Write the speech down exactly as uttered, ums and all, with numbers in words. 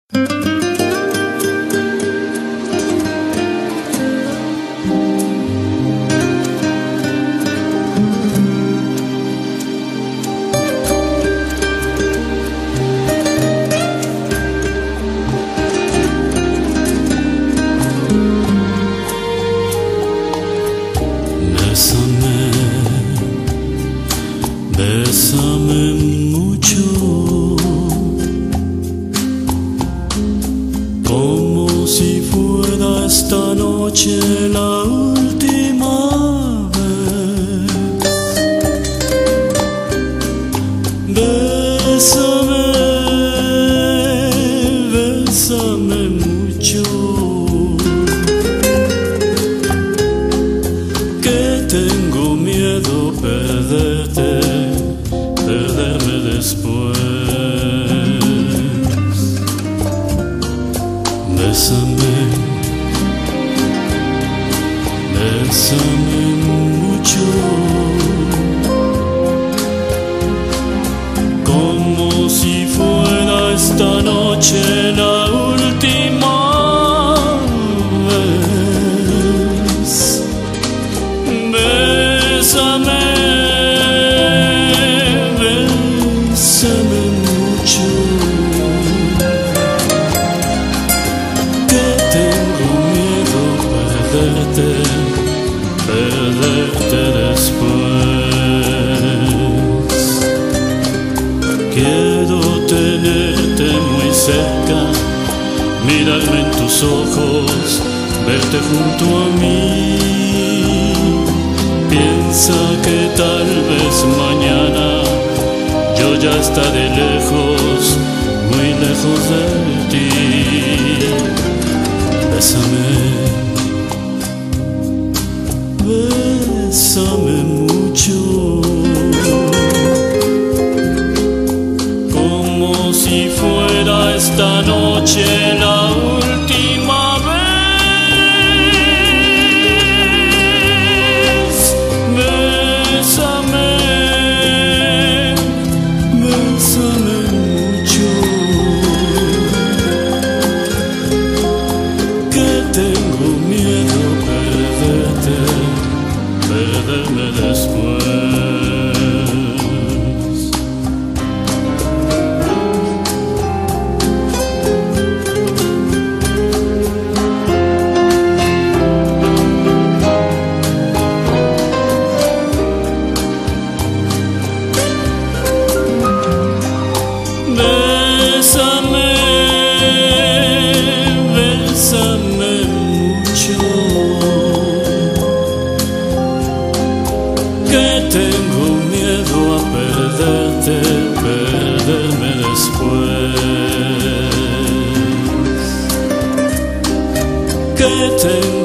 Bésame mucho, como si fuera esta noche la última vez. Bésame, bésame mucho, que tengo miedo perderte, perderme después. Bésame, bésame mucho, como si fuera esta noche la última vez. Bésame, bésame mucho, que tengo miedo perderte, perderte después. Quiero tenerte muy cerca, mirarme en tus ojos, verte junto a mí. Piensa que tal vez mañana yo ya estaré lejos, muy lejos de ti. Bésame, bésame mucho, como si fuera esta noche la última vez. Bésame, bésame mucho, que tengo miedo perderte, perderme después. Bésame, bésame mucho, que tengo miedo a perderte, perderme después. Que tengo